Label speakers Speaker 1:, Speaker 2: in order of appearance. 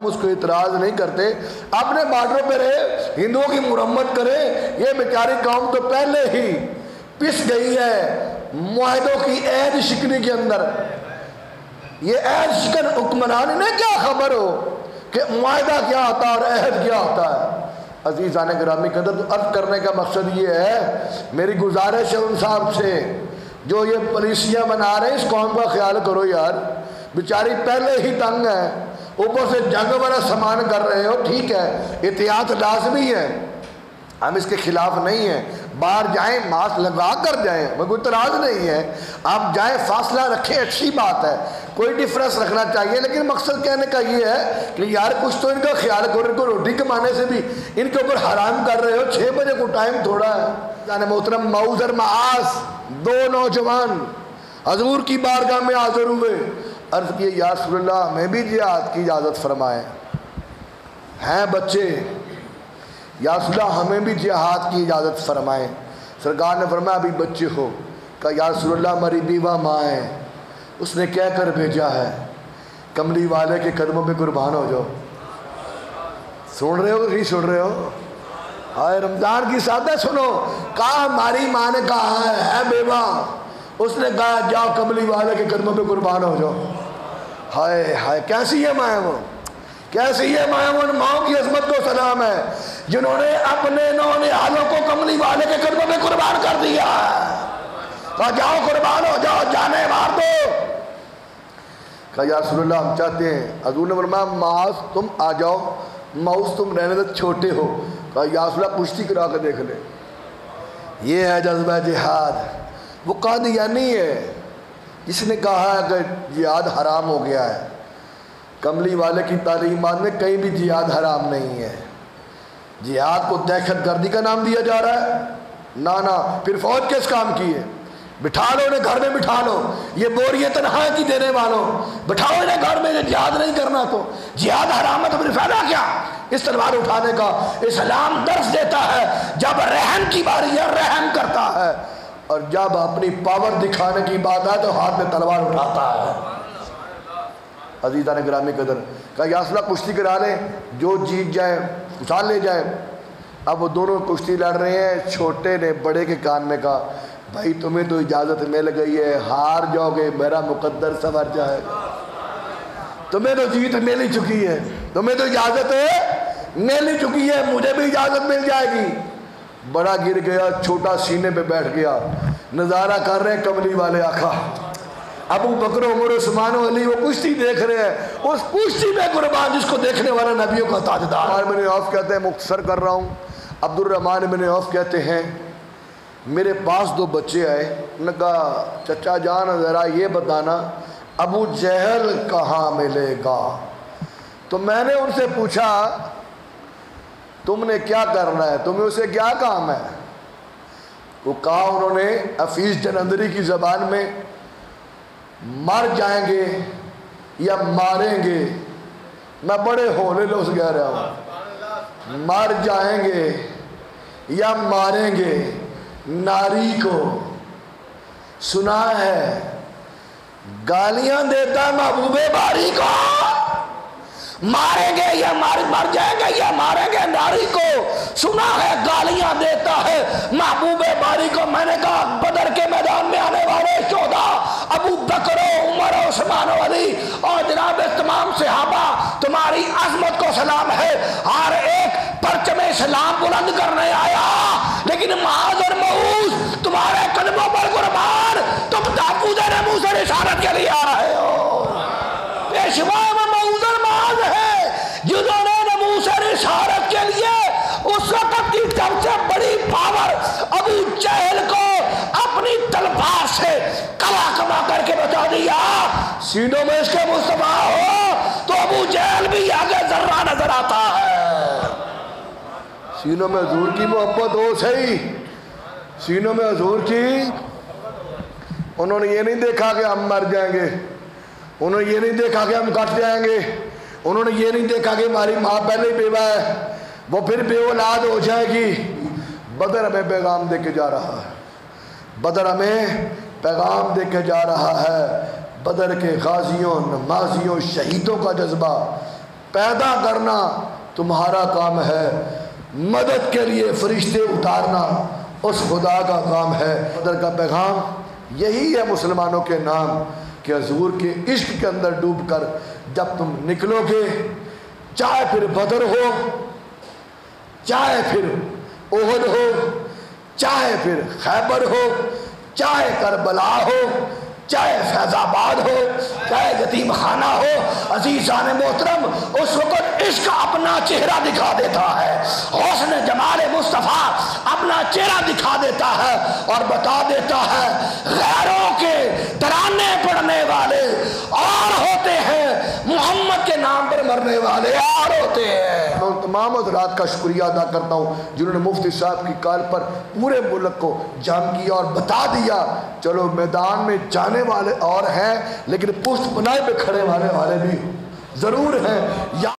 Speaker 1: उसको इतराज नहीं करते, अपने बॉर्डर पे रहे, हिंदुओं की मुरम्मत करे। ये बेचारी कौम तो पहले ही पिस गई है मुआहदों की ऐद शिकनी के अंदर। ये ऐद शिकन हुक्मरान इन्हें क्या खबर हो कि मुआहदा क्या होता है और अहद क्या होता है। अजीज़ान गिरामी कदर, तो अर्ज करने का मकसद ये है, मेरी गुजारिश है उन साहब से जो ये पॉलिसियाँ बना रहे हैं, इस कौम का ख्याल करो यार। बेचारी पहले ही तंग है, ऊपर से जंग वाला सामान कर रहे हो, ठीक है, एहतियात लाजमी है, हम इसके खिलाफ नहीं हैं। बाहर जाएं, मास्क लगा कर जाएं, मैं कोई तराज नहीं है, आप जाएं, फासला रखें, अच्छी बात है, कोई डिफरेंस रखना चाहिए। लेकिन मकसद कहने का ये है कि यार कुछ तो इनका ख्याल करो, इनको रोटी कमाने से भी इनके ऊपर हराम कर रहे हो। 6 बजे को टाइम थोड़ा है। जाने मोहतरम मऊज और मास 2 नौजवान हजूर की बारगाह में हाजिर हुए, अर्ज किए या रसूलल्लाह हमें भी जिहाद की इजाज़त फरमाएं। हैं बच्चे, या रसूलल्लाह हमें भी जिहाद की इजाज़त फरमाएं। सरकार ने फरमाया अभी बच्चे हो। कहा या रसूलल्लाह हमारी बीवा माँ है, उसने क्या कर भेजा है, कमली वाले के कदमों पे कुर्बान हो जाओ। सुन रहे हो कि नहीं सुन रहे हो? हाय रमज़ान की सादा सुनो। कहा हमारी माँ ने कहा है बेवा, उसने कहा जाओ कमली वाले के कदमों पे कुर्बान हो जाओ। हाय हाय, कैसी है माँ वो, कैसी है माँ? उन माओ की अजमत को सलाम है जिन्होंने अपने नौने हालों को कमली वाले के कदमों में कुर्बान कर दिया। कहा जाओ कुर्बान हो जाओ, जाने मार दो। कहा या रसूलल्लाह हम चाहते हैं। हज़ूर ने फरमाया मास तुम आ जाओ, माउस तुम रहने दो, छोटे हो। कहा या रसूलल्लाह कुश्ती करा कर देख ले। ये है जज्बा जिहाद। वो कादियानी है जिसने कहा है कि जिहाद हराम हो गया है। कमली वाले की तालीमात में कहीं भी जिहाद हराम नहीं है। जिहाद को दहशत गर्दी का नाम दिया जा रहा है, ना ना। फिर फौज किस काम की है? बिठा लो इन्हें घर में, बिठा लो, ये बोरियत तनहा की देने वालों, बिठाओ इन्हें घर में। जिहाद नहीं करना तो जिहाद हराम है, तो फिर फायदा क्या इस तलवार उठाने का? इस्लाम दर्श देता है जब रहम की बारी है रहम करता है, और जब अपनी पावर दिखाने की बात है तो हाथ में तलवार उठाता है। अजीज़ा ने गिरामी कदर। कहा या रसूलल्लाह कुश्ती करा लें, जो जीत जाए उछाल ले जाए। अब वो दोनों कुश्ती लड़ रहे हैं। छोटे ने बड़े के कान में कहा भाई तुम्हें तो इजाज़त मिल गई है, हार जाओगे मेरा मुकद्दर संवर जाएगा। तुम्हें तो जीत मिल ही चुकी है, तुम्हें तो इजाज़त मिल ही चुकी है, मुझे भी इजाज़त मिल जाएगी। बड़ा गिर गया, छोटा सीने पे बैठ गया। नज़ारा कर रहे हैं कमली वाले आका अबू बकर उमर उस्मान अली, वो कुश्ती देख रहे हैं। उस कुश्ती में कुर्बान जिसको देखने वाला नबियों का ताजदार। मैंने औफ कहते हैं, मुख्तसर कर रहा हूँ, अब्दुर्रहमान मैंने औफ कहते हैं मेरे पास 2 बच्चे आए। उन्होंने कहा चचा जान ज़रा ये बताना अबू जहल कहाँ मिलेगा? तो मैंने उनसे पूछा तुमने क्या करना है, तुम्हें उसे क्या काम है? वो कहा उन्होंने हफीज जलंधरी की ज़बान में मर जाएंगे या मारेंगे। मैं बड़े होले लोग कह रहा हूँ, मर जाएंगे या मारेंगे नारी को। सुना है गालियां देता महबूबे बारी को, मारेंगे या मर जाएंगे या मारेंगे नारी को। सुना है गालियां देता है महबूबे बारी को। मैंने कहा बदर के मैदान में आने वाले 14 अबू बकर उमर उस्मान अली और जनाब तमाम सहाबा, तुम्हारी अजमत को सलाम है। हर एक परचम सलाम बुलंद करने आया, लेकिन माज और मऊज तुम्हारे कदमों पर कुर्बान, तुम ताकूद नमूस और इशारत के लिए आ रहे हो। पेशवा में मऊज और माज है जिन्होंने नमूस और इशारत के लिए उस वक्त की सबसे बड़ी पावर अबू जहल को अपनी तलवार से कमा कमा करके बचा दिया। सीनों में इसके मुस्तफा हो तो अबू जहल भी आगे जर्रा नजर आता है। सीनों में हुजूर की मोहब्बत हो सही, सीनों में हुजूर की। उन्होंने ये नहीं देखा कि हम मर जाएंगे, उन्होंने ये नहीं देखा कि हम कट जाएंगे, उन्होंने ये नहीं देखा कि हमारी माँ पहले ही बेवा है, वो फिर बेऔलाद हो जाएगी। बदर हमें पैगाम दे के जा रहा है, बदर हमें पैगाम दे के जा रहा है। बदर के गाजियों, नमाजियों, शहीदों का जज्बा पैदा करना तुम्हारा काम है, मदद के लिए फरिश्ते उतारना उस खुदा का काम है। बदर का पैगाम यही है मुसलमानों के नाम कि हुजूर के इश्क के अंदर डूबकर जब तुम निकलोगे, चाहे फिर बदर हो, चाहे फिर ओहद हो, चाहे फिर खैबर हो, चाहे करबला हो, चाहे फैजाबाद हो, चाहे यतीम खाना हो, अजीज़ान मोहतरम उस वक़्त इश्क अपना चेहरा दिखा देता है, हुस्न जमाल मुस्तफ़ा अपना चेहरा दिखा देता है और बता देता है गैरों के तराने पढ़ने वाले और होते हैं, मोहम्मद के नाम पर मरने वाले और होते हैं। मैं तमाम हज़रात का शुक्रिया अदा करता हूँ जिन्होंने मुफ्ती साहब की कॉल पर पूरे मुल्क को जाम किया और बता दिया चलो मैदान में जाने वाले और हैं लेकिन पुष्ट पनाह पे खड़े वाले भी ज़रूर हैं।